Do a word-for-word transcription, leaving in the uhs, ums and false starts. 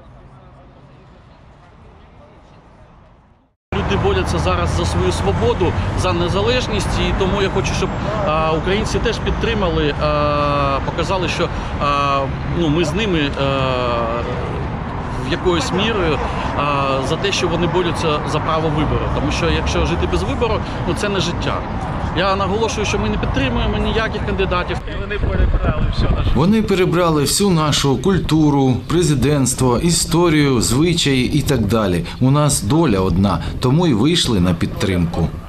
Люди борються зараз за свою свободу, за незалежність, і тому я хочу, щоб а, українці теж підтримали, а, показали, що а, ну, ми з ними а, в якоюсь мірою а, за те, що вони борються за право вибору. Тому що якщо жити без вибору, ну це не життя. Я наголошую, що ми не підтримуємо ніяких кандидатів. І вони перебрали все наше. Вони перебрали всю нашу культуру, президентство, історію, звичаї і так далі. У нас доля одна, тому й вийшли на підтримку.